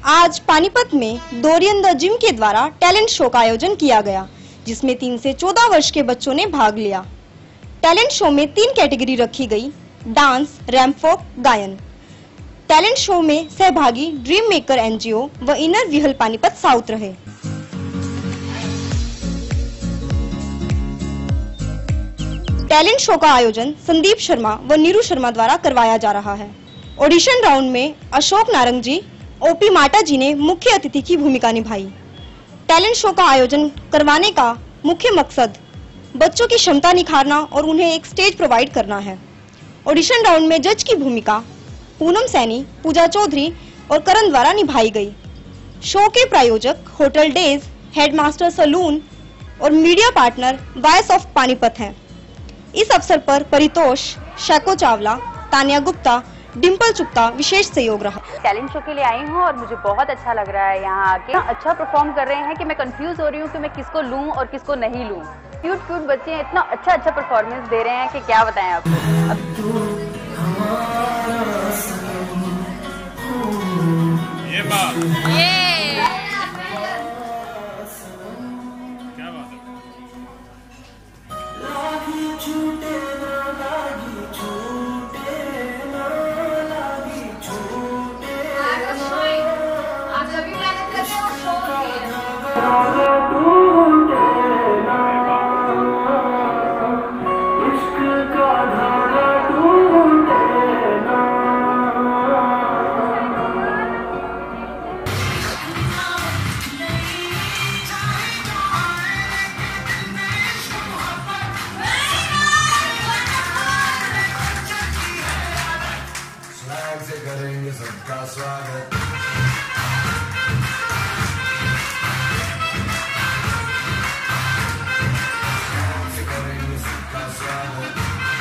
आज पानीपत में Dorian the gym के द्वारा टैलेंट शो का आयोजन किया गया, जिसमें 3 से 14 वर्ष के बच्चों ने भाग लिया। टैलेंट शो में 3 कैटेगरी रखी गई: डांस, रैंप वॉक, गायन। टैलेंट शो में सहभागी ड्रीम मेकर एनजीओ व इनर व्हीकल पानीपत साउथ रहे। टैलेंट शो का आयोजन संदीप शर्मा व नीरू शर्मा द्वारा करवाया जा रहा है। ऑडिशन राउंड में अशोक नारंग जी, ओपी माटा जी ने मुख्य अतिथि की भूमिका निभाई। टैलेंट शो का आयोजन करवाने का मुख्य मकसद बच्चों की क्षमता निखारना और उन्हें एक स्टेज प्रोवाइड करना है। ऑडिशन राउंड में जज की भूमिका पूनम सैनी, पूजा चौधरी और करण द्वारा निभाई गई। शो के प्रायोजक होटल डेज, हेडमास्टर सलून और media partner voice of Panipat हैं। इस अवसर पर परितोष, शैको चावला, तानिया गुप्ता, डिम्पल चुप्ता विशेष सहयोग रहा। टैलेंट शो के लिए आई हूँ और मुझे बहुत अच्छा लग रहा है यहाँ आके। अच्छा परफॉर्म कर रहे हैं कि मैं कंफ्यूज हो रही हूँ कि मैं किसको लूँ और किसको नहीं लूँ। क्यूट क्यूट बच्चे हैं, इतना अच्छा परफॉर्मेंस दे रहे हैं कि क्या बताएं आपको। करेंगे सबका स्वागत। करेंगे सबका स्वागत।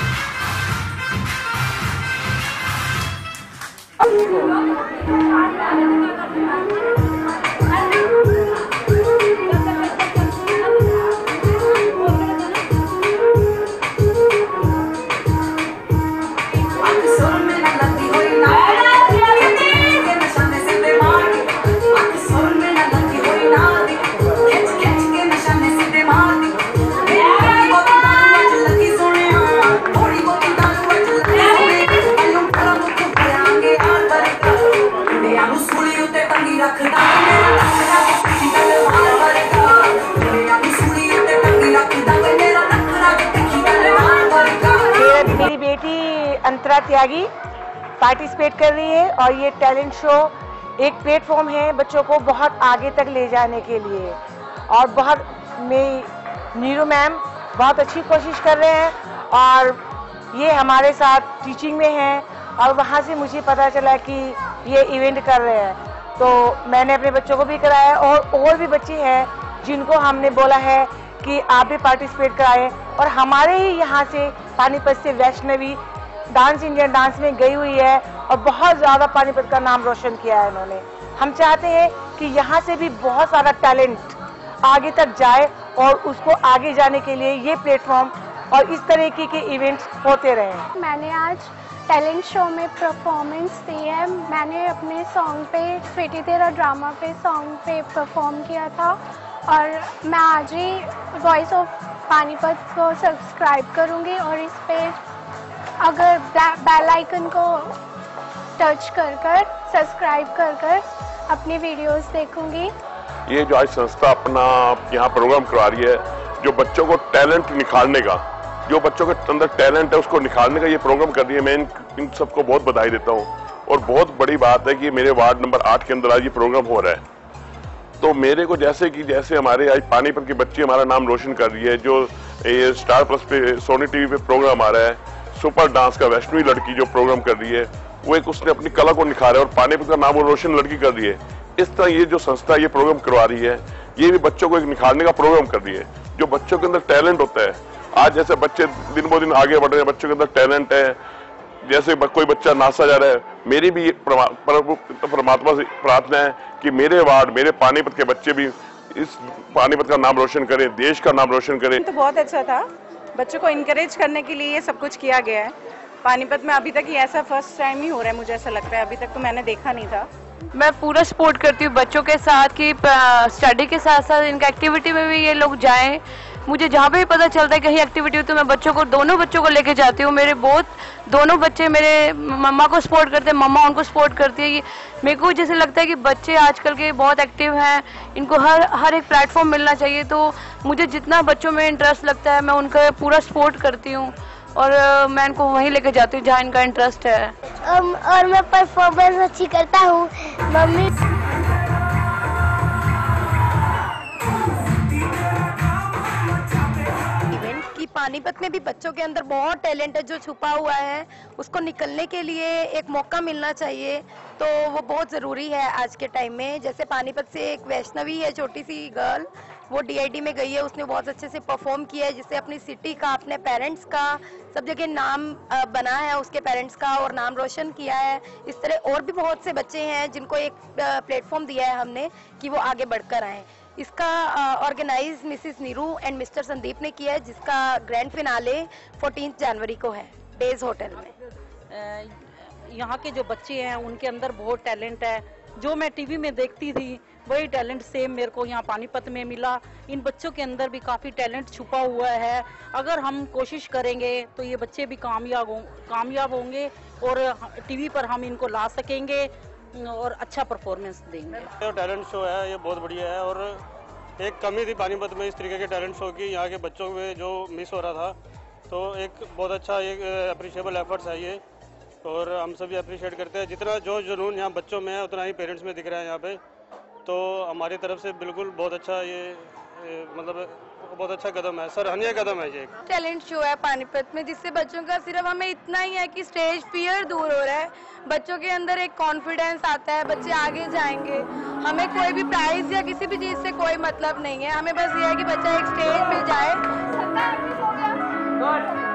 मेरी बेटी अंतरा त्यागी पार्टिसिपेट कर रही है और ये टैलेंट शो एक प्लेटफॉर्म है बच्चों को बहुत आगे तक ले जाने के लिए। और बहुत नीरू मैम बहुत अच्छी कोशिश कर रहे हैं और ये हमारे साथ टीचिंग में हैं और वहाँ से मुझे पता चला कि ये इवेंट कर रहे हैं, तो मैंने अपने बच्चों को भी कराया और भी बच्चे हैं जिनको हमने बोला है कि आप भी पार्टिसिपेट कराएं। और हमारे ही यहाँ से पानीपत से वैष्णवी डांस इंडियन डांस में गई हुई है और बहुत ज़्यादा पानीपत का नाम रोशन किया है उन्होंने। हम चाहते हैं कि यहाँ से भी बहुत सारा टैलेंट आगे तक जाए और उसको आगे जाने के लिए ये प्लेटफॉर्म और इस तरीके के इवेंट्स होते रहें। मैंने आज टैलेंट शो में परफॉर्मेंस दी है। मैंने अपने सॉन्ग पे स्वीटी तेरा ड्रामा पे सॉन्ग पे परफॉर्म किया था और मैं आज ही वॉइस ऑफ पानीपत को सब्सक्राइब करूँगी और इस पे अगर बेल आइकन को टच कर सब्सक्राइब कर अपनी वीडियोस देखूँगी। ये जो आज संस्था अपना यहाँ प्रोग्राम करवा रही है, जो बच्चों को टैलेंट निखारने का, जो बच्चों के अंदर टैलेंट है उसको निखारने का ये प्रोग्राम कर रही है, मैं इन सबको बहुत बधाई देता हूँ। और बहुत बड़ी बात है कि मेरे वार्ड नंबर 8 के अंदर आज ये प्रोग्राम हो रहा है। तो मेरे को जैसे हमारे आज पानीपत के बच्चे हमारा नाम रोशन कर रही है, जो ये स्टार प्लस पे सोनी टीवी पे प्रोग्राम आ रहा है, सुपर डांस का वैष्णवी लड़की जो प्रोग्राम कर रही है, वो एक उसने अपनी कला को निखारा है और पानीपत का नाम रोशन लड़की कर रही है। इस तरह ये जो संस्था ये प्रोग्राम करवा रही है, ये भी बच्चों को एक निखारने का प्रोग्राम कर रही है। जो बच्चों के अंदर टैलेंट होता है, आज जैसे बच्चे दिन ब दिन आगे बढ़ रहे हैं, बच्चों के अंदर टैलेंट है, जैसे कोई बच्चा नासा जा रहा है, मेरी भी परमात्मा से प्रार्थना है कि मेरे वार्ड, मेरे पानीपत के बच्चे भी इस पानीपत का नाम रोशन करें, देश का नाम रोशन करें। तो बहुत अच्छा था, बच्चों को इनकरेज करने के लिए ये सब कुछ किया गया है। पानीपत में अभी तक ये ऐसा फर्स्ट टाइम ही हो रहा है, मुझे ऐसा लगता है, अभी तक तो मैंने देखा नहीं था। मैं पूरा सपोर्ट करती हूँ बच्चों के साथ कि स्टडी के साथ साथ इनका एक्टिविटी में भी ये लोग जाएं। मुझे जहाँ पे भी पता चलता है कहीं एक्टिविटी हो तो मैं दोनों बच्चों को लेके जाती हूँ। दोनों बच्चे मेरे मम्मा को सपोर्ट करते हैं, मम्मा उनको सपोर्ट करती है। कि मेरे को जैसे लगता है कि बच्चे आजकल के बहुत एक्टिव हैं, इनको हर एक प्लेटफॉर्म मिलना चाहिए। तो मुझे जितना बच्चों में इंटरेस्ट लगता है मैं उनका पूरा सपोर्ट करती हूँ और मैं इनको वहीं लेके जाती हूँ जहाँ इनका इंटरेस्ट है। और मैं परफॉर्मेंस अच्छी करता हूँ। मम्मी कि पानीपत में भी बच्चों के अंदर बहुत टैलेंट है जो छुपा हुआ है, उसको निकलने के लिए एक मौका मिलना चाहिए, तो वो बहुत ज़रूरी है आज के टाइम में। जैसे पानीपत से एक वैष्णवी है, छोटी सी गर्ल, वो DID में गई है, उसने बहुत अच्छे से परफॉर्म किया है, जिससे अपनी सिटी का, अपने पेरेंट्स का, सब जगह नाम बना है उसके पेरेंट्स का और नाम रोशन किया है। इस तरह और भी बहुत से बच्चे हैं जिनको एक प्लेटफॉर्म दिया है हमने कि वो आगे बढ़कर आएँ। इसका organise Mrs Neeru and Mr Sandeep ने किया है, जिसका ग्रैंड फिनाले 14 जनवरी को है डेज होटल में। यहाँ के जो बच्चे हैं उनके अंदर बहुत टैलेंट है। जो मैं टीवी में देखती थी वही टैलेंट सेम मेरे को यहाँ पानीपत में मिला। इन बच्चों के अंदर भी काफ़ी टैलेंट छुपा हुआ है। अगर हम कोशिश करेंगे तो ये बच्चे भी कामयाब होंगे और टीवी पर हम इनको ला सकेंगे और अच्छा परफॉर्मेंस देंगे। जो टैलेंट शो है ये बहुत बढ़िया है और एक कमी थी पानीपत में इस तरीके के टैलेंट शो की। यहाँ के बच्चों में जो मिस हो रहा था, तो एक बहुत अच्छा एक अप्रिशिएबल एफर्ट्स है ये और हम सभी अप्रिशिएट करते हैं। जितना जो जुनून यहाँ बच्चों में है उतना ही पेरेंट्स में दिख रहा है यहाँ पे, तो हमारी तरफ से बिल्कुल बहुत अच्छा ये मतलब बहुत अच्छा कदम है, सराहनीय कदम है ये। टैलेंट शो है पानीपत में, जिससे बच्चों का सिर्फ हमें इतना ही है कि स्टेज फियर दूर हो रहा है, बच्चों के अंदर एक कॉन्फिडेंस आता है, बच्चे आगे जाएंगे। हमें कोई भी प्राइज या किसी भी चीज से कोई मतलब नहीं है, हमें बस ये है कि बच्चा एक स्टेज पे जाए।